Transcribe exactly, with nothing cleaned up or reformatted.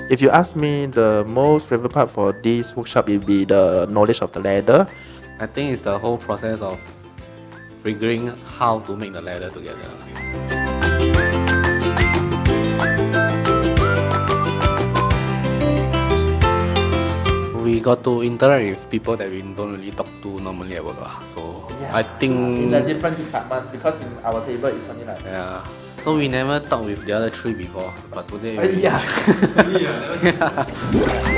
If you ask me, the most favorite part for this workshop will be the knowledge of the leather. I think it's the whole process of figuring how to make the leather together. We got to interact with people that we don't really talk to normally at work. So Yeah. I think in a different department, because in our table is only like yeah. So we never talked with the other three before, but today uh, yeah. yeah.